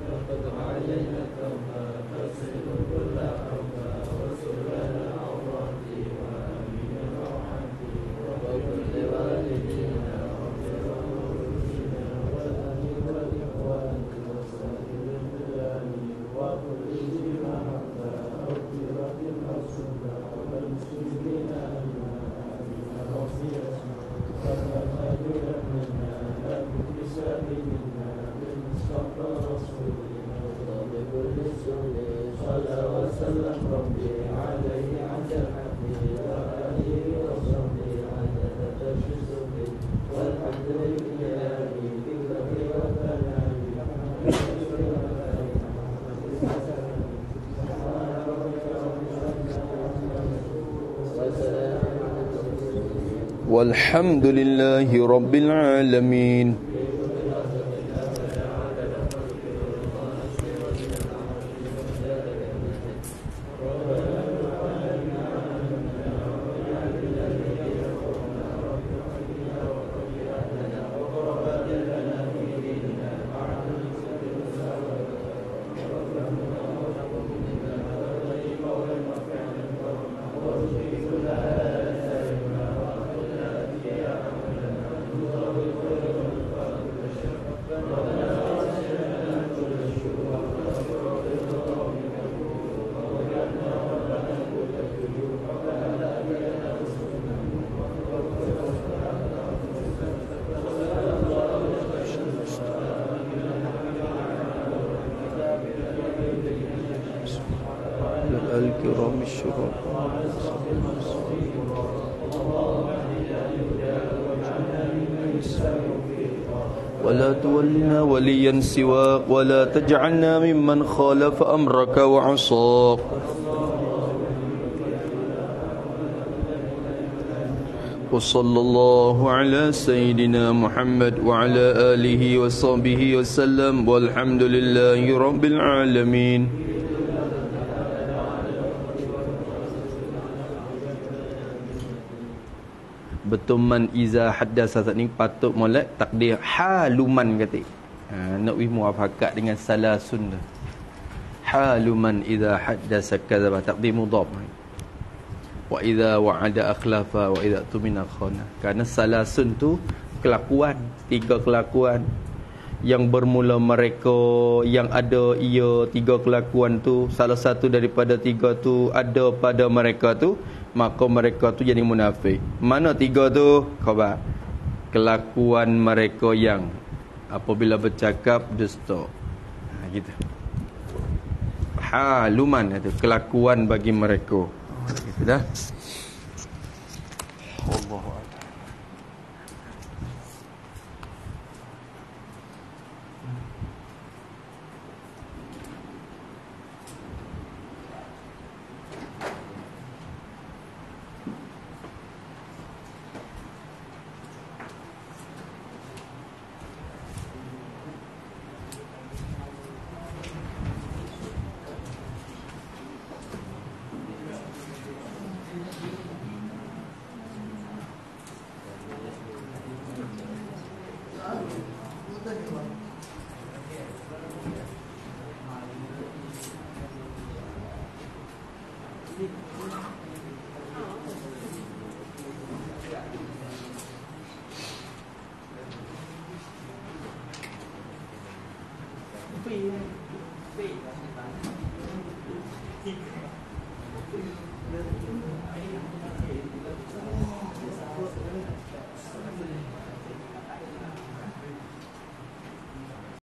Walhamdulillahi rabbil alamin. الكرام الشرف ولا تولنا وليا سواك ولا تجعلنا ممن خالف أمرك وعصاك وصلى الله على سيدنا محمد وعلى آله وصحبه وسلم والحمد لله رب العالمين. Betul man iza haddasa ni patut molek takdir haluman kata. Ha, nak wi muafakat dengan salasun dah. Haluman iza haddasa kadzaba takdir mudhaf. Wa idza wa'ada akhlafa wa idza tumina khana. Karena salasun tu kelakuan, tiga kelakuan yang bermula mereka yang ada ia tiga kelakuan tu, salah satu daripada tiga tu ada pada mereka tu, maka mereka tu jadi munafik. Mana tiga tu? Khabar. Kelakuan mereka yang apabila bercakap dusta. Ha, gitu. Haluman itu kelakuan bagi mereka. Gitu dah. Allahu akbar. Thank you.